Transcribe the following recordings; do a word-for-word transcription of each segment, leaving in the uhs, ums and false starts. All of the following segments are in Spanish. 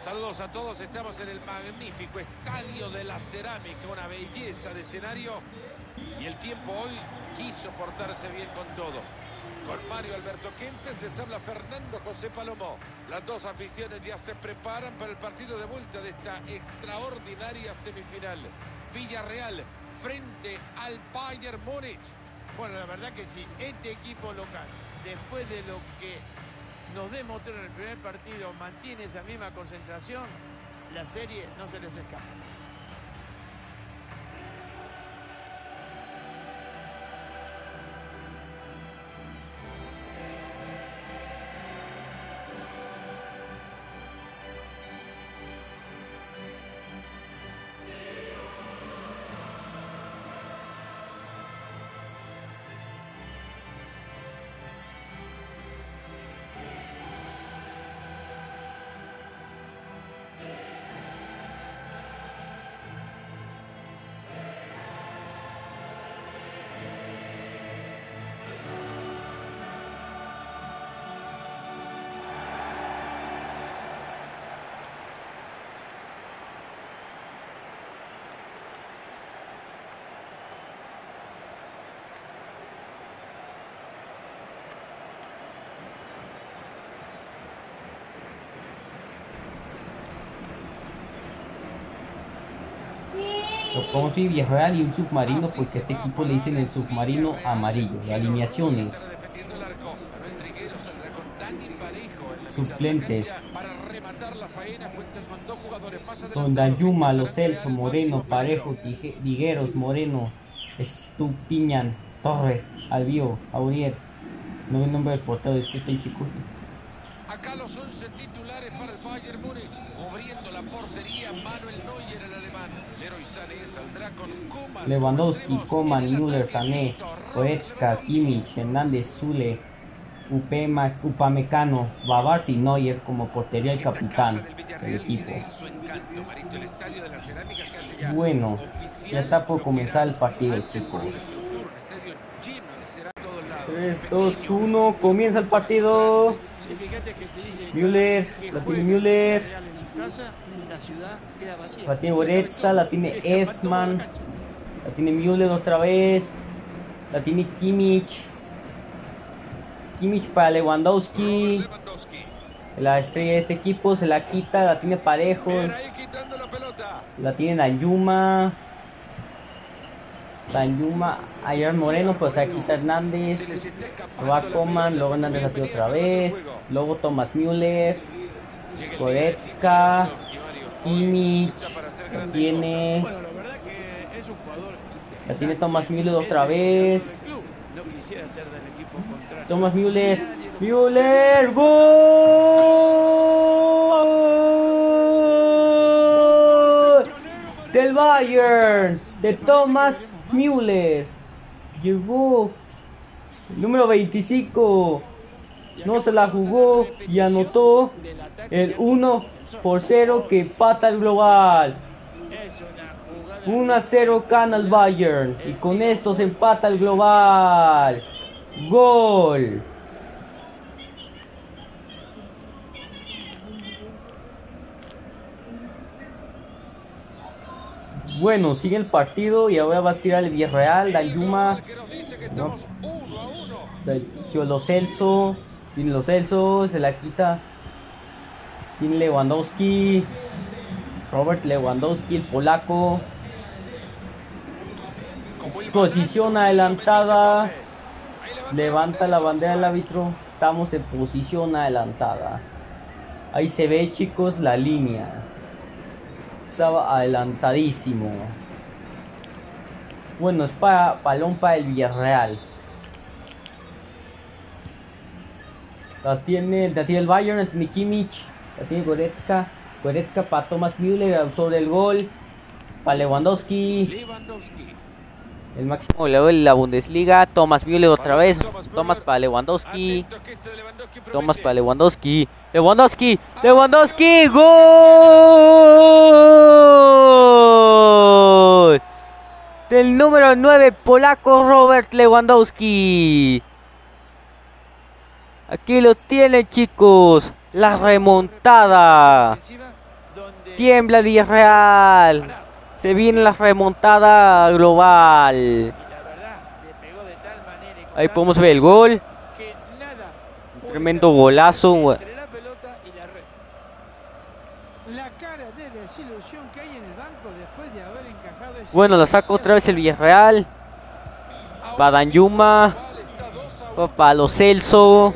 Saludos a todos, estamos en el magnífico Estadio de la Cerámica, una belleza de escenario y el tiempo hoy quiso portarse bien con todos. Con Mario Alberto Kempes les habla Fernando José Palomo. Las dos aficiones ya se preparan para el partido de vuelta de esta extraordinaria semifinal. Villarreal frente al Bayern Múnich. Bueno, la verdad que sí, este equipo local, después de lo que nos demostró en el primer partido, mantiene esa misma concentración, la serie no se les escapa. Como soy Villarreal y un submarino, pues a este equipo le dicen el submarino amarillo. Las alineaciones. Suplentes. Don Dayuma, Lo Celso, Moreno, Parejo, Vigueros, Moreno, Estupiñán, Torres, Albio, Aurier. No el nombre del portero, disculpen chicos. Acá los once titulares para el Bayern Múnich, cubriendo la portería Manuel Neuer, el alemán. Leroy Sané saldrá con Koeman, Lewandowski, Coman, Müller, Sané, Goretzka, Kimmich, Hernández, Zule, Upema, Upamecano, Bavarti, Neuer como portería y capitán del equipo. Bueno, ya está por comenzar el partido, chicos. tres, dos, uno, comienza el partido. Müller, la tiene Müller. La tiene Goretzka, la tiene Elfman. La tiene Müller otra vez. La tiene Kimmich. Kimmich para Lewandowski. La estrella de este equipo se la quita, la tiene Parejo. La tiene Dayuma. Dayuma, ayer Moreno, pues aquí está Hernández. Va Coman, luego Hernández la tiene otra vez. Luego Thomas Müller. Goretzka. Kimmich. La tiene. La tiene Thomas Müller otra vez. Thomas Müller. Müller. ¡Gol! Del Bayern. De Thomas Müller. Llegó el número veinticinco. No se la jugó y anotó el uno por cero que empata el global. uno a cero gana el Bayern y con esto se empata el global. Gol. Bueno, sigue el partido y ahora va a tirar el Villarreal. Dayuma, no. Yo Lo Celso, tiene Lo Celso, se la quita. Tiene Lewandowski, Robert Lewandowski, el polaco. Posición adelantada. Levanta la bandera del árbitro. Estamos en posición adelantada. Ahí se ve, chicos, la línea. Estaba adelantadísimo. Bueno, es para balón para el Villarreal. La tiene, la tiene el Bayern, la tiene Kimmich, la tiene Goretzka. Goretzka para Thomas Müller, autor del gol. Para Lewandowski. El máximo goleador de la Bundesliga. Thomas Müller otra vez. Thomas para Lewandowski. Thomas para Lewandowski. Lewandowski. Lewandowski. ¡Gol! Del número nueve polaco Robert Lewandowski. Aquí lo tienen, chicos. La remontada. tiembla el Villarreal. Se viene la remontada global. Y la verdad, le pegó de tal manera y con Ahí tanta podemos ver el gol. que nada puede Tremendo interrumpir golazo. entre la pelota y la red. La cara de desilusión que hay en el banco después de haber encajado ese Bueno, la gol. saca otra vez el Villarreal. Para Danjuma. Para Lo Celso.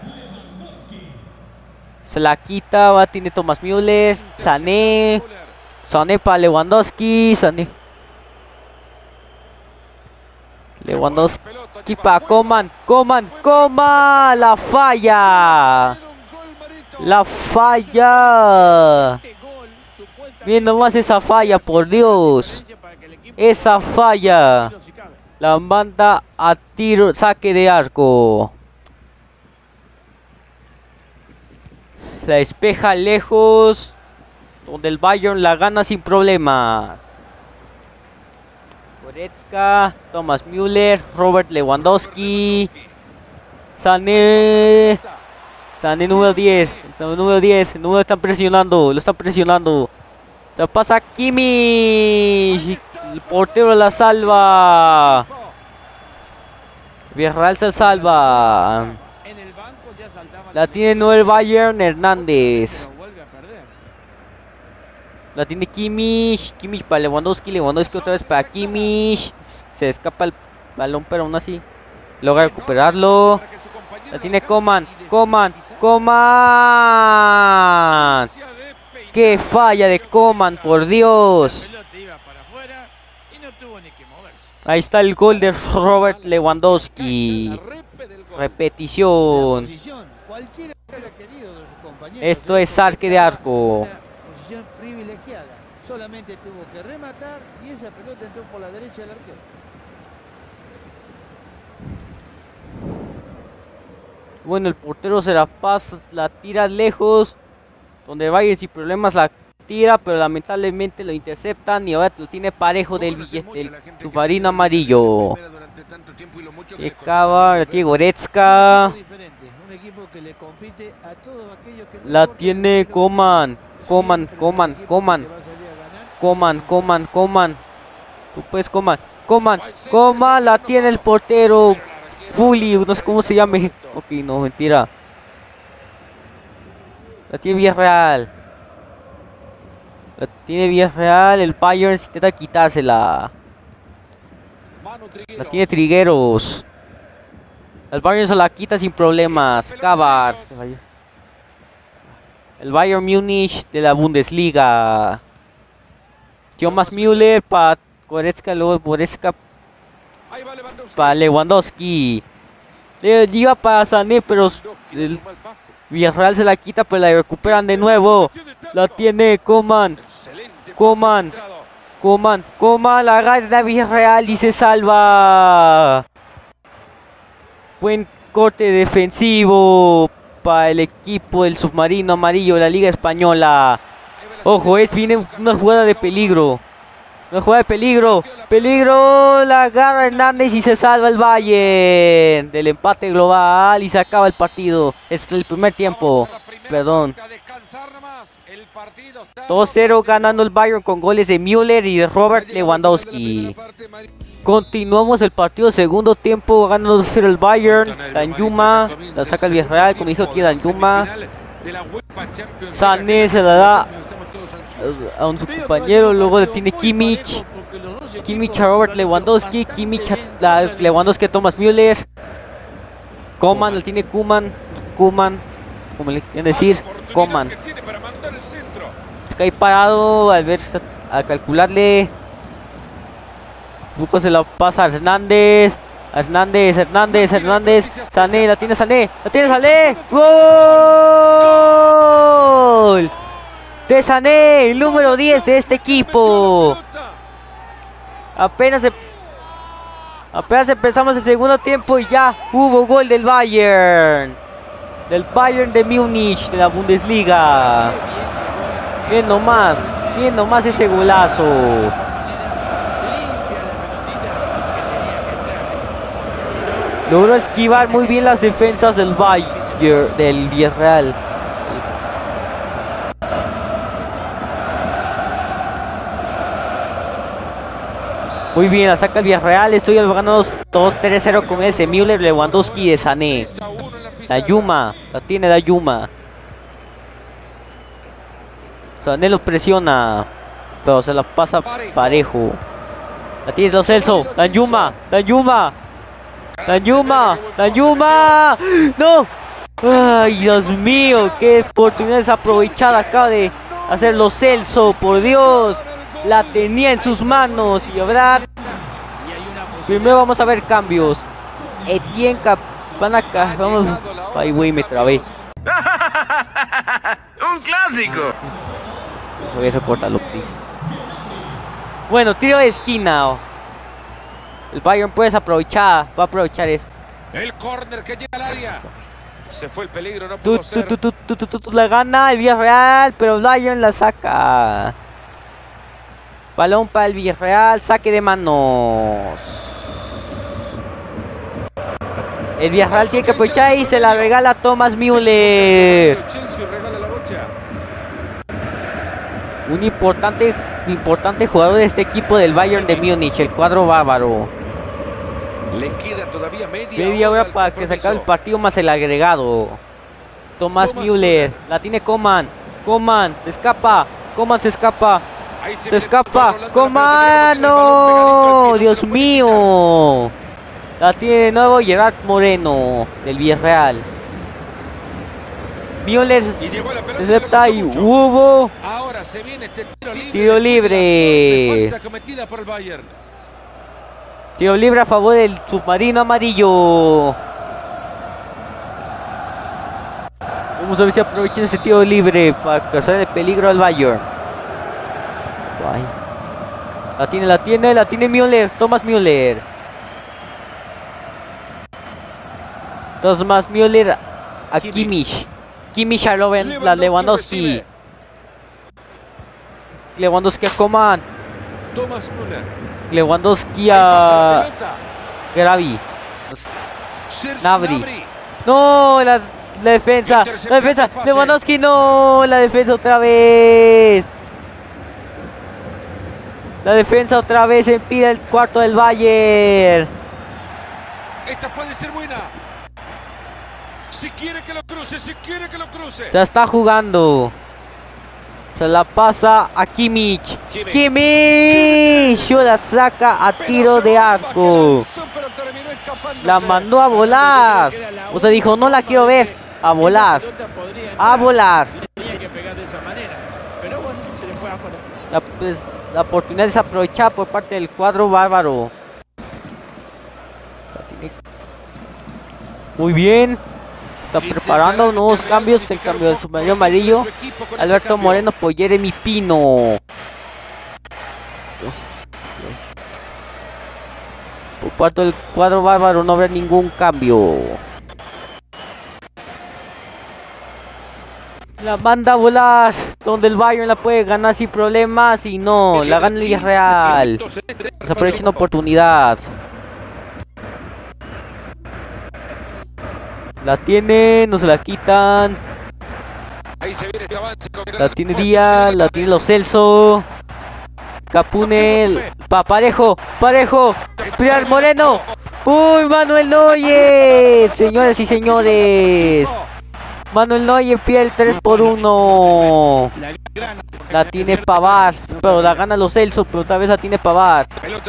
Se la quita. Va, tiene Thomas Müller. Sané. Sané para Lewandowski. Sané. Lewandowski para Coman. Coman. Coman. La falla. La falla. Este gol, supuestamente, Bien nomás esa falla, por Dios. para que el equipo Esa falla. si cabe. La manda a tiro, saque de arco. La despeja lejos. Donde el Bayern la gana sin problemas. Goretzka, Thomas Müller, Robert Lewandowski. Sané. Sané número diez. Sané número diez. El número están presionando. Lo están presionando. Se pasa Kimmich. El portero la salva. Villarreal se salva. En el banco ya saltaba La tiene no el Bayern, Hernández. pero vuelve a perder. La tiene Kimmich. Kimmich para Lewandowski. Lewandowski otra vez para Kimmich. Se escapa el balón, pero aún así logra recuperarlo. La tiene Coman. Coman. Coman. ¡Qué falla de Coman, por Dios! La pelota iba para afuera y no tuvo ni que moverse. Ahí está el gol de Robert Lewandowski. Repetición. Posición, cualquiera hubiera querido de sus compañeros. Esto es saque de arco. Una posición privilegiada. Solamente tuvo que rematar y esa pelota entró por la derecha del arquero. Bueno, el portero se la pasa, la tira lejos. Donde Bayern sin problemas la tira, pero lamentablemente lo interceptan. Y ahora lo tiene parejo del, del submarino amarillo. Llegaba, la tiene Goretzka. Diferente, un equipo que le compite a todos aquellos que no La importa tiene el Coman. Coman, siempre Coman, el equipo Coman. que va a salir a ganar. Coman, Coman, Coman. Tú puedes, Coman. Coman, Coman, la tiene el portero. Fully, no sé cómo se llame. Ok, no, mentira. La tiene Villarreal. La tiene Villarreal. El Bayern intenta quitársela. La tiene Trigueros. El Bayern se la quita sin problemas. Kavar. El Bayern Múnich de la Bundesliga. Thomas Müller para Goretzka. Luego Goretzka para Lewandowski. Le iba para Sané, pero el Villarreal se la quita, pero la recuperan de nuevo. La tiene Coman. Coman. Coman. Coman. La gana Villarreal y se salva. Buen corte defensivo para el equipo del submarino amarillo de la Liga Española. Ojo, es viene una jugada de peligro. Una jugada de peligro. Peligro. La agarra Hernández y se salva el Bayern del empate global y se acaba el partido. Es el primer tiempo. Perdón. dos cero ganando el Bayern con goles de Müller y de Robert Lewandowski. Continuamos el partido, segundo tiempo, ganando dos cero el Bayern. Danjuma la saca el Villarreal, como dijo aquí Danjuma. Sané se la da a un su compañero, luego le tiene Kimmich. Kimmich a Robert Lewandowski, Kimmich a la, Lewandowski a Thomas Müller. Coman, le tiene Koeman, Koeman, como le quieren decir, Coman. Cae parado al ver, a calcularle. Luego se la pasa a Hernández. A Hernández, Hernández, Hernández. Sané, la tiene Sané. La tiene Sané. ¡Gol! De Sané, el número diez de este equipo. Apenas se, apenas empezamos el segundo tiempo y ya hubo gol del Bayern. Del Bayern de Múnich, de la Bundesliga. Bien nomás, bien nomás ese golazo. Logró esquivar muy bien las defensas del Bayern, del Villarreal. Muy bien, la saca el Villarreal. Estoy ganando dos tres cero con ese. Müller, Lewandowski de Sané. La Yuma, la tiene la Yuma. Sané lo presiona, pero se la pasa parejo. La tiene Lo Celso, la Yuma, la Yuma. La Yuma, la Yuma. ¡No! ¡Ay, Dios mío! ¡Qué oportunidad desaprovechada acaba de hacer Lo Celso! ¡Por Dios! La tenía en sus manos. Y ahora primero vamos a ver cambios. Etienne Cap... Van acá, vamos... Ay, güey, me trabé. ¡Un clásico! Eso, eso, córtalo, please. Bueno, tiro de esquina. El Bayern puede aprovechar. Va a aprovechar eso. El córner que llega al área. Se fue el peligro, no pudo Tú, ser. tú, tú, tú, tú, tú, tú, la gana el Villarreal, pero el Bayern la saca. Balón para el Villarreal, saque de manos. El Villarreal tiene que aprovechar y se la regala a Thomas Müller. Un importante, importante jugador de este equipo del Bayern de Múnich, el cuadro bávaro. Le queda todavía media, Media hora para que se acabe el partido más el agregado. Thomas, Thomas Müller, la tiene Coman. Coman, se escapa. Coman se escapa. Se, se escapa. Coman, no. Dios mío. La tiene de nuevo Gerard Moreno del Villarreal. Müller se acepta y hubo Ahora se viene este tiro libre. Tiro libre. Falta cometida por el Bayern. Tiro libre a favor del submarino amarillo. Vamos a ver si aprovechan ese tiro libre para causar el peligro al Bayern. Ay. La tiene, la tiene, la tiene Müller. Thomas Müller. Thomas Müller a Kimmich. Kimmich a Loven, la Lewandowski. Lewandowski a Coman. Thomas Müller. Lewandowski a Gravi. Nabri. No, la, la defensa. La defensa. Lewandowski, no. La defensa otra vez. La defensa otra vez impide el cuarto del Bayern. Esta puede ser buena. Si quiere que lo cruce, si quiere que lo cruce. Se está jugando. Se la pasa a Kimmich. Kimmich. Kimmich. La saca a tiro de arco. La mandó a volar. O sea, dijo, no la quiero ver. A volar. A volar. La, pues, la oportunidad es aprovechada por parte del cuadro bárbaro. Muy bien. Está preparando nuevos cambios. El cambio del submarino amarillo. Alberto Moreno por Jeremy Pino. Por parte del cuadro bárbaro no habrá ningún cambio. La manda a volar. Donde el Bayern la puede ganar sin problemas. Y no, la gana el Villarreal. Se aprovecha una oportunidad. La tiene, no se la quitan. La tiene Díaz, la tiene Lo Celso. Capune, pa Parejo, Parejo, Pilar Moreno. Uy, Manuel Neuer. Señoras y señores. Manuel Neuer pide el tres por uno. La tiene Pavard, pero la gana Lo Celso, pero otra vez la tiene Pavard.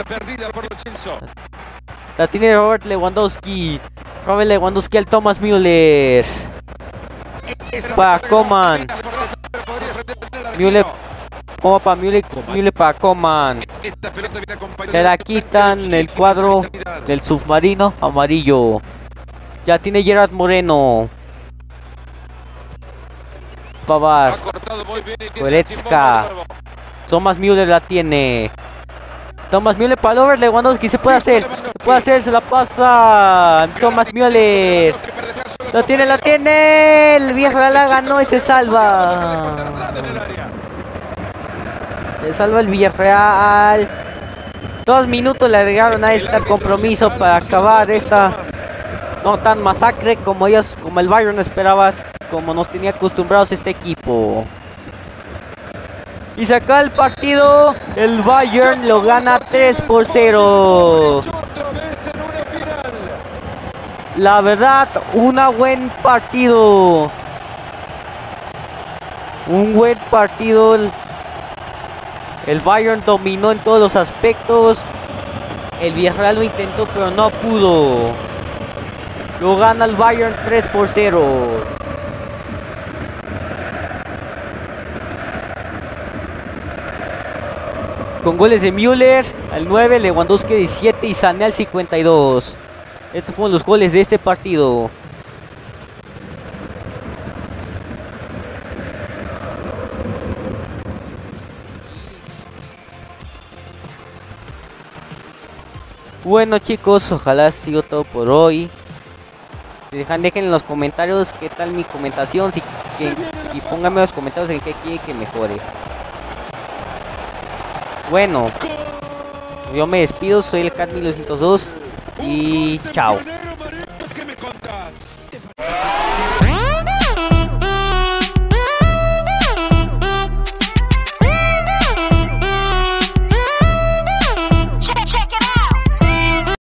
La tiene Robert Lewandowski. Robert Lewandowski al Thomas Müller. Para Coman. Müller. Como para Müller. Müller para Coman. Se la quitan el cuadro del submarino amarillo. Ya tiene Gerard Moreno. Pavard. Goretzka. Thomas Müller la tiene. Thomas Müller para Robert Lewandowski. Se puede hacer. Se puede hacer. Se la pasa. Thomas Müller. La tiene, la tiene. El Villarreal la ganó y se salva. Se salva el Villarreal. Dos minutos le agregaron a este compromiso para acabar esta no tan masacre como ellos, como el Bayern esperaba, como nos tenía acostumbrados este equipo. Y se acaba el partido. El Bayern lo gana tres por cero. La verdad, un buen partido. Un buen partido. El, el Bayern dominó en todos los aspectos. El Villarreal lo intentó, pero no pudo. Lo gana el Bayern tres por cero. Con goles de Müller al nueve, Lewandowski al diecisiete y Sané al cincuenta y dos. Estos fueron los goles de este partido. Bueno chicos, ojalá ha sido todo por hoy. Si dejan, dejen en los comentarios qué tal mi comentación. Si, que, y pónganme en los comentarios en qué quieren que mejore. Bueno, yo me despido, soy el Cat mil novecientos dos y chao.